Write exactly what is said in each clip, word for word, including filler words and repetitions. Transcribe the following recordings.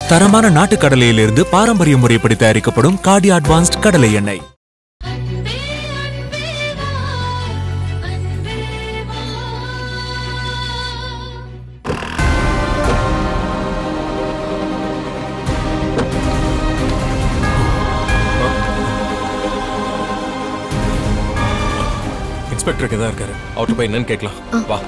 தரமான நாட்டு கடலையிலிருந்து பாரம்பரிய முறைப்படி தயாரிக்கப்படும் கார்டி அட்வான்ஸ்ட் கடலை எண்ணெய். இன்ஸ்பெக்டர் இங்க தான் இருக்காரு. அவர்கிட்ட போய் என்னன்னு கேட்கலாம். வா.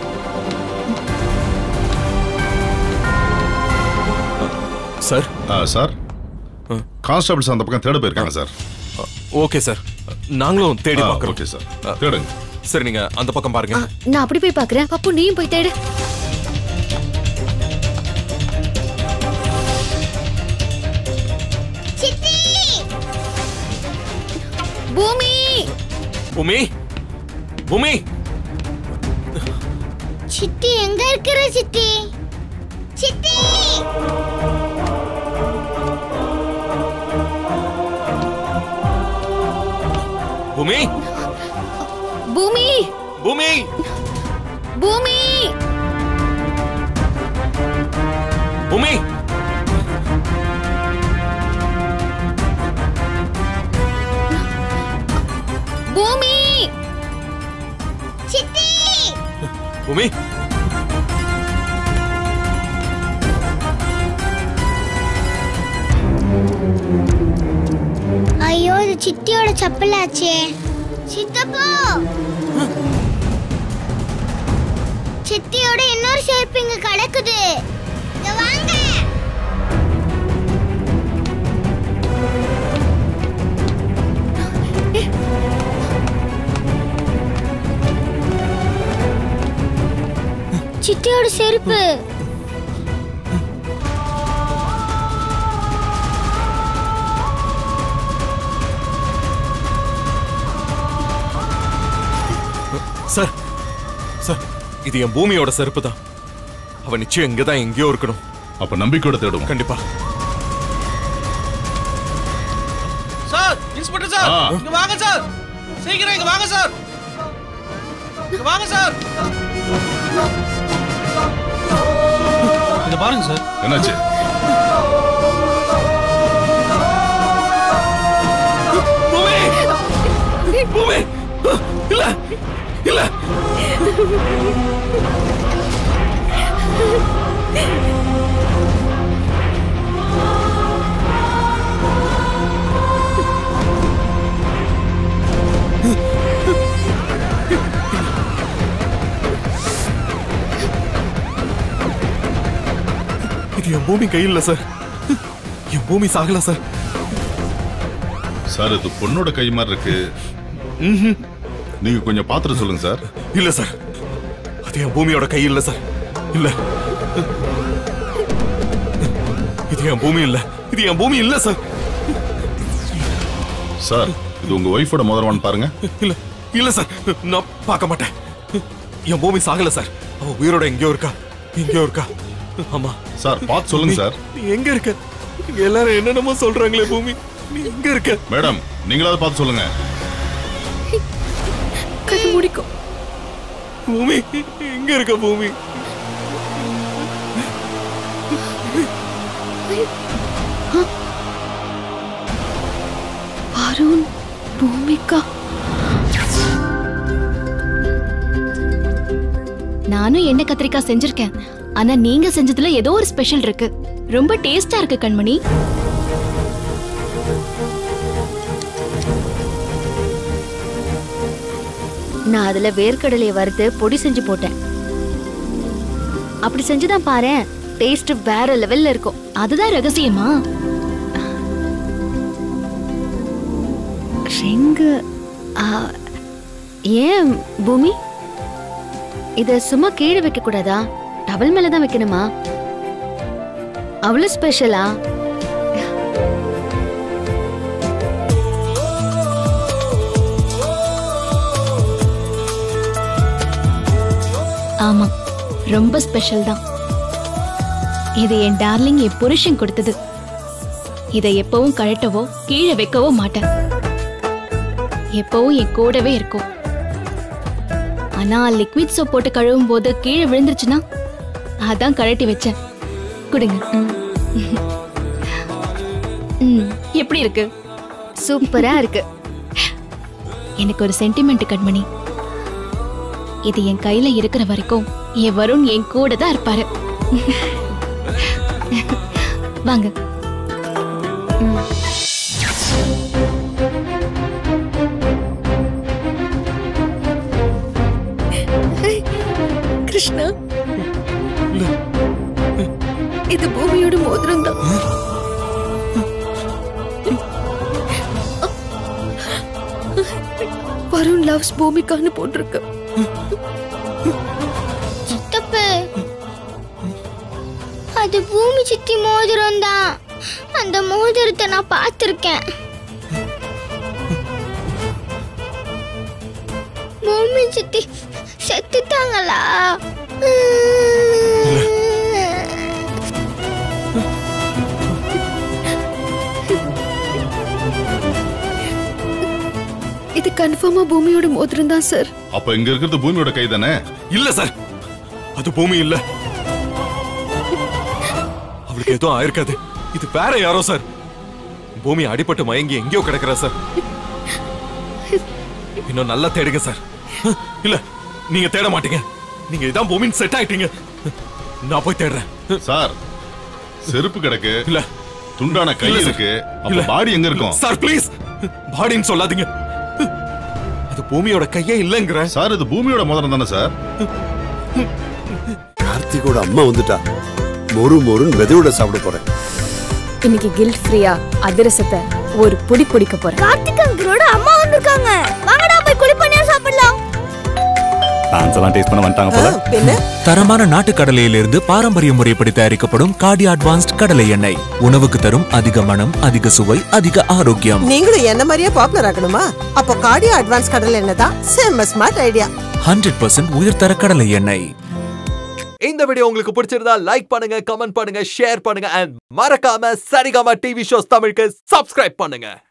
சார் சார் கான்ஸ்டபிள்ஸ் அந்த பக்கம் தேட போயிருக்காங்க சார். ஓகே சார், நாங்களும் தேடி பார்க்கறோம். ஓகே சார், தேடுங்க. சரி, நீங்க அந்த பக்கம் பாருங்க. நான் அப்படி போய் பார்க்கறேன். பப்பு நீயும் போய் தேடு. சித்தி! பூமி! பூமி! பூமி! சித்தி எங்க இருக்கற சித்தி? சித்தி! பூமி! பூமி! பூமி! பூமி! பூமி! பூமி! சித்தி! பூமி! ஐயோ, இது சித்தியோட செப்பலாச்சே. சித்தப்பா, சித்தியோட இன்னொரு செருப்பு இங்க கிடக்குது. இங்க வாங்க. சித்தியோட செருப்பு. சார், சார், இது என் பூமியோட செருப்பு தான். அவன் நிச்சயம் இங்கதான் எங்கேயோ இருக்கணும். அப்ப நம்பிக்கையோட தேடுவோம். கண்டிப்பா. சார், இன்ஸ்பெக்டர் சார், இங்க வாங்க சார். சீக்கிரம் இங்க வாங்க சார். இங்க வாங்க சார். இத பாருங்க சார். என்னாச்சு? பூமி! பூமி! இல்ல! இல்ல! இது என் பூமி கையில் இல்ல சார். என் பூமி சாகல சார். சார், இது பொண்ணோட கை மாதிரி இருக்கு. நீங்க கொஞ்சம் பாத்துட்டு சொல்லுங்க சார். இல்ல சார், அது என் பூமியோட கை இல்ல சார். இல்ல, இது என் பூமி இல்ல. இது என் பூமி இல்ல சார். சார், இது உங்க ஒய்ஃபோட முதல்வான்னு பாருங்க. இல்ல, இல்ல சார், நான் பார்க்க மாட்டேன். என் பூமி சாகல சார். அவ உயிரோட எங்கேயோ இருக்கா. எங்கேயோ இருக்கா. ஆமா சார், பார்த்து சொல்லுங்க சார். நீ எங்க இருக்க? எல்லாரும் என்னென்னமோ சொல்றாங்களே. பூமி, நீ எங்க இருக்க? மேடம், நீங்களாவது பார்த்து சொல்லுங்க. கண்ணு மூடிக்கும். பூமி எங்க இருக்க? பூமி வருண், பூமிகா. நானும் எண்ணெய் கத்திரிக்காய் செஞ்சிருக்கேன். ஆனா நீங்க செஞ்சதுல ஏதோ ஒரு ஸ்பெஷல் இருக்கு. ரொம்ப டேஸ்டா இருக்கு கண்மணி. நான் அதுல வேர்க்கடலையை வறுத்து பொடி செஞ்சு போட்டேன். அப்படி செஞ்சுதான் பாரு, டேஸ்ட் வேற லெவல்ல இருக்கும். அதுதான் ரகசியமா? ரிங்கு ஏன் பூமி? இத சும்மா கீழே வைக்க கூடாதா? டவல் மேலதான் வைக்கணுமா? அவ்வளவு ஸ்பெஷலா? ஆமா, ரொம்ப ஸ்பெஷல் தான். இது என் டார்லிங் என் புருஷன் கொடுத்தது. இதை எப்பவும் கழட்டவோ கீழே வைக்கவோ மாட்டேன். எப்பவும் என் கூடவே இருக்கும். ஆனா லிக்விட் சோப் போட்டு கழுவும் போது கீழே விழுந்துருச்சுன்னா அதான் கழட்டி வச்சேன். குடுங்க. எப்படி இருக்கு? சூப்பரா இருக்கு. எனக்கு ஒரு சென்டிமெண்ட் கண்மணி. இது என் கையில இருக்கிற வரைக்கும் என் வருண் என் கூட தான் இருப்பாரு. வாங்க. கிருஷ்ணா, இது பூமியோட மோதிரம் தான். வருண் லவ்ஸ் பூமிக்கான்னு போட்டிருக்கு. சித்தப்பு, அது பூமி சித்தி மோதிரம் தான். அந்த மோதிரத்தை நான் பார்த்திருக்கேன். பூமி சித்தி செத்துட்டாங்களா? இது கன்ஃபார்மா பூமியோட மோதிரம் தான் சார். அப்ப இங்க இருக்கிறது பூமியோட கை தானே? இல்ல சார், அது பூமி இல்ல. அவளுக்கு ஏதோ ஆயிருக்காது. இது வேற யாரோ சார். பூமி அடிபட்டு மயங்கி எங்கேயோ கிடக்குறா சார். இன்னும் நல்லா தேடுங்க சார். இல்ல, நீங்க தேட மாட்டீங்க. நீங்க இதான் பூமின்னு செட் ஆயிட்டீங்க. நான் போய் தேடுறேன் சார். செருப்பு கிடக்கு, இல்ல துண்டான கை இருக்கு. அப்ப பாடி எங்க இருக்கும் சார்? ப்ளீஸ், பாடின்னு சொல்லாதீங்க. அது பூமியோட கையே இல்லங்கற சார். இது பூமியோட மோதிரம் தானே சார்? கார்த்திகோட அம்மா வந்துட்டா. மொறு மொறுன்னு வெதையோட சாப்பிட போறேன். இன்னைக்கு கில்ட் ஃப்ரீயா அதிரசத்தை ஒரு பொடி பொடிக்க போறேன். கார்த்திக் அங்கிளோட அம்மா வந்திருக்காங்க. வாங்கடா போய் குளிப்பணியா சாப்பிடலாம். டான்ஸ்லாம் டேஸ்ட் பண்ண வந்துட்டாங்க போல. தரமான நாட்டு கடலையிலிருந்து பாரம்பரிய முறைப்படி தயாரிக்கப்படும் காடி அட்வான்ஸ்ட் கடலை எண்ணெய். உணவுக்கு தரும் அதிக மனம், அதிக சுவை, அதிக ஆரோக்கியம். நீங்களும் என்ன மாதிரியே பாப்புலர் ஆகணுமா? அப்போ காடி அட்வான்ஸ் கடலை எண்ணெய் தான் செம்ம ஸ்மார்ட் ஐடியா. ஹண்ட்ரட் பர்சன்ட் உயர்தர கடலை எண்ணெய். இந்த வீடியோ உங்களுக்கு பிடிச்சிருந்தா லைக் பண்ணுங்க, கமெண்ட் பண்ணுங்க, ஷேர் பண்ணுங்க, அண்ட் மறக்காம சரிகமா டிவி ஷோஸ் தமிழுக்கு சப்ஸ்கிரைப் பண்ணுங்க.